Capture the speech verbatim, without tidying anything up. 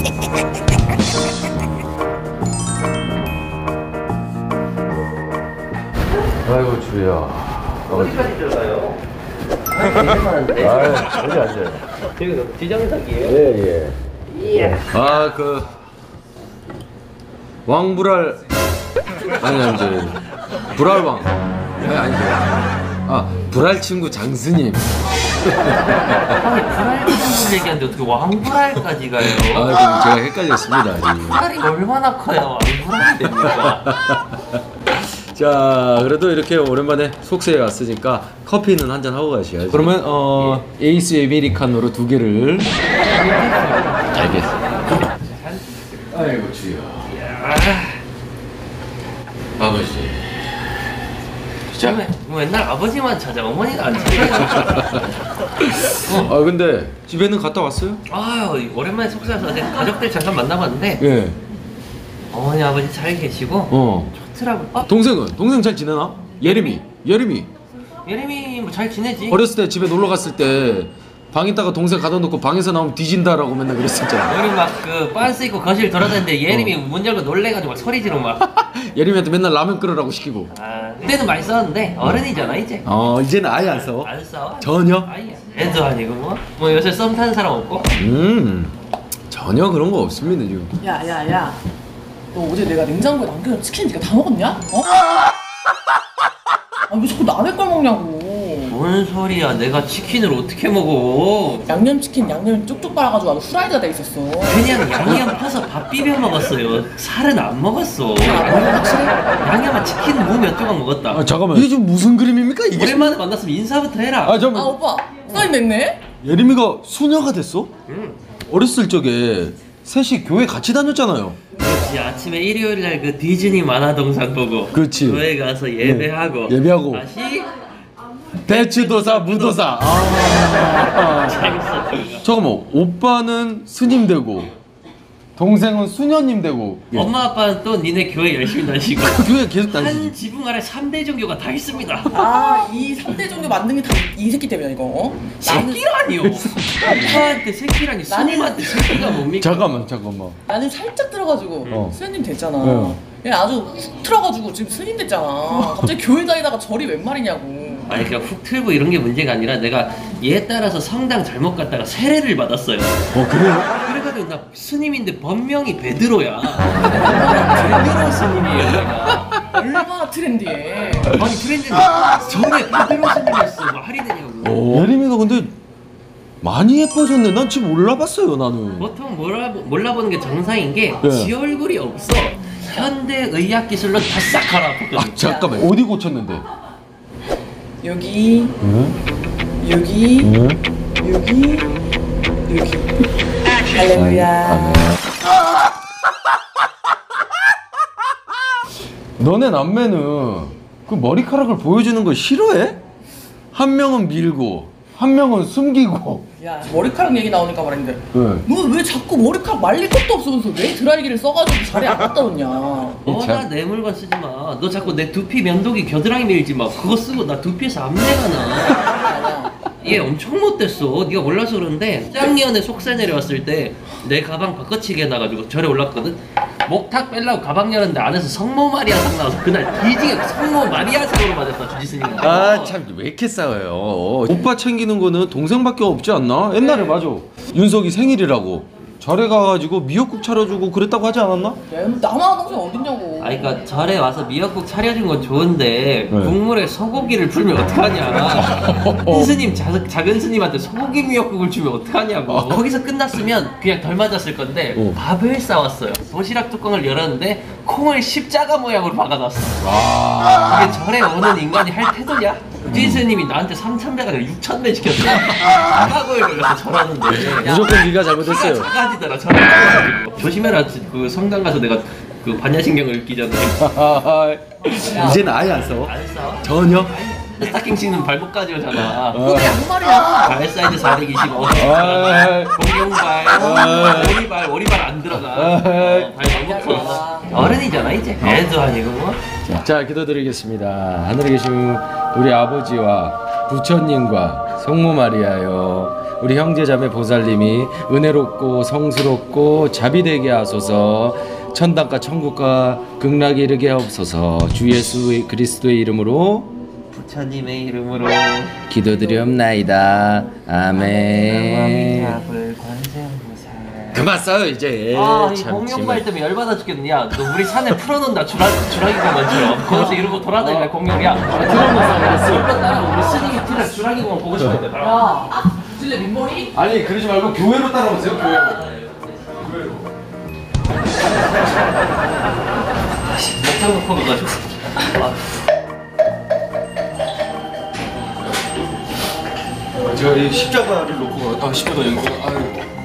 아이고 주희야. 어디까지 들어가요? 아, 여기 앉아요. 여기 지정석이에요? 예, 예. 예. 아, 그 왕불알 아니 아니 저 불알왕. 예, 아니 아, 불알 친구 장스님. 불알 친구 얘기하는데 어떻게 왕불알까지 가요? 아, 좀 제가 헷갈렸습니다. 불알이 얼마나 커요? 왕불알이 됩니까? 자, 그래도 이렇게 오랜만에 속세에 왔으니까 커피는 한잔 하고 가셔야죠. 그러면 어 예. 에이스 아메리카노로 두 개를. 알겠습니다. 아이고 주여. 아버지. 자, 뭐 맨날 아버지만 찾아 어머니는 안 찾아요. 어. 아 근데 집에는 갔다 왔어요? 아유 오랜만에 속세 와서 어제 가족들 잠깐 만나봤는데. 예. 어머니 아버지 잘 계시고. 어. 좋더라고. 어? 동생은? 동생 잘 지내나? 예림이. 예림이. 예림이 뭐 잘 지내지. 어렸을 때 집에 놀러 갔을 때 방 있다가 동생 가둬 놓고 방에서 나오면 뒤진다라고 맨날 그랬었잖아. 우리 막 그 빤스 입고 거실 돌아다니는데 예림이 어. 문 열고 놀래가지고 막 소리 지르고 막. 예림이한테 맨날 라면 끓으라고 시키고. 아, 그때는 많이 싸웠는데 어른이잖아 이제. 어 이제는 아예 안 싸워? 안 싸워. 전혀? 아예. 애도 아니고 뭐. 뭐 요새 썸 타는 사람 없고. 음 전혀 그런 거 없습니다 지금. 야야야 너 어제 내가 냉장고에 남겨놓은 치킨 네가 다 먹었냐? 어? 아 왜 자꾸 남의 걸 먹냐고. 뭔 소리야? 내가 치킨을 어떻게 먹어? 양념치킨 양념 쪽쪽 빨아가지고 아주 후라이드가 돼 있었어. 그냥 양념 퍼서 밥 비벼 먹었어요. 살은 안 먹었어. 양념 확실해? 양념한 치킨 무 몇 조각 먹었다. 아 잠깐만 이게 지금 무슨 그림입니까 이게? 오랜만에 만났으면 인사부터 해라. 아 잠깐만. 아 오빠 사인 냈네? 예림이가 수녀가 됐어? 응. 어렸을 적에 셋이 교회 같이 다녔잖아요. 그렇지. 아침에 일요일날 그 디즈니 만화 동산 보고. 그렇지. 교회 가서 예배하고. 네. 예배하고. 다시 배추도사 무도사. 아. 재밌었다. 잠깐만 오빠는 스님 되고 동생은 수녀님 되고. 예. 엄마 아빠는 또 니네 교회 열심히 다니시고. 교회 계속 다니지. 한 지붕 아래 삼 대 종교가 다 있습니다. 아이 삼 대 종교 만든 게 다 이 새끼 때문이야 이거. 어? 새끼라니요. 오빠한테 새끼라니. 스님한테 새끼가 뭡니까? 잠깐만 잠깐만. 나는 살짝 들어가지고 어. 스님 됐잖아. 어. 얘 아주 훅 틀어가지고 지금 스님 됐잖아. 갑자기 교회 다니다가 절이 웬 말이냐고. 아니 그냥 훅 틀고 이런 게 문제가 아니라 내가 얘에 따라서 성당 잘못 갔다가 세례를 받았어요. 어 그래요? 그래가지고 나 스님인데 본명이 베드로야. 베드로 스님이에요 내가. 얼마나 트렌디해. 아니 트렌드는 전에 베드로 스님이었어. 말이 되냐고. 어. 예림이가 근데 많이 예뻐졌네. 난 지금 몰라봤어요 나는. 보통 몰라, 몰라보는 게 정상인 게 네. 지 얼굴이 없어. 현대 의학 기술로 다 싹 갈아엎었거든. 아 잠깐만 어디 고쳤는데? 여기 응? 여기 응? 여기 여기 할렐루야. 너네 남매는 그 머리카락을 보여주는 걸 싫어해? 한 명은 밀고 한 명은 숨기고. 야 머리카락 얘기 나오니까 말인데 네. 너 왜 자꾸 머리카락 말릴 것도 없으면서 왜 드라이기를 써가지고 자리에 안 갖다 놓냐. 너나 내 물건 쓰지 마. 너 자꾸 내 두피 면도기 겨드랑이 밀지 마. 그거 쓰고 나 두피에서 암내가 나. 얘 엄청 못됐어. 네가 몰라서 그러는데 짱년에 속세 내려왔을 때 내 가방 바꿔치기 해놔가지고 절에 올랐거든. 목탁 빼려고 가방 열었는데 안에서 성모 마리아상 나와서 그날 뒤지게 성모 마리아상으로 맞았다 주지스님. 아 참 왜 이렇게 싸워요? 오빠 챙기는 거는 동생밖에 없지 않나? 옛날에 맞아. 윤석이 생일이라고 절에 가가지고 미역국 차려주고 그랬다고 하지 않았나? 야 나만 동생 어딨냐고. 아니 그니까 절에 와서 미역국 차려준 건 좋은데 네. 국물에 소고기를 풀면 어떡하냐. 큰 스님 자, 작은 스님한테 소고기 미역국을 주면 어떡하냐고. 아. 거기서 끝났으면 그냥 덜 맞았을 건데 어. 밥을 싸왔어요. 도시락 뚜껑을 열었는데 콩을 십자가 모양으로 박아놨어. 와. 이게 절에 오는 인간이 할 태도냐? 진 스님이 나한테 삼천 배가 아니라 육천 배 시켰어. 사과고에 걸려서 절하는데 무조건 네가 잘못했어요. 작아지더라. 절하가지고 조심해라. 그 성당 가서 내가 그 반야신경을 읽기 전에. 이제는 아예 안 싸워? 안 싸워? 전혀? 스타킹 신는 발목까지 오잖아. 그게 양말이야. 발 사이즈 사백이십오. 아이. 공룡발, 오리발, 오리발 안 들어가. 어, 발 너무 커. 어른이잖아 이제. 애도 아니고 뭐. 자 기도드리겠습니다. 하늘에 계신 우리 아버지와 부처님과 성모 마리아여 우리 형제자매 보살님이 은혜롭고 성스럽고 자비되게 하소서. 천당과 천국과 극락에 이르게 하옵소서. 주 예수 그리스도의 이름으로 부처님의 이름으로 기도드리옵나이다. 아멘. 관세음보살. 그만 써요 이제. 아, 이 참, 공룡말 때문에 열받아 죽겠네. 야, 너 우리 산에 풀어놓는다. 주라, 주라기 공원처럼. 거기서 이러고 돌아다니는 공룡이야. 들어봤어. 이거 따라 우리 쓰레기 티를 주라기 공원 보고 싶은데. 야, 줄래 민머리? 아니 그러지 말고 교회로 따라오세요. 교회로. 목장 놓고 가가지고. 제가 이 십자가를 놓고 가. 아 십자가 여기. 아유.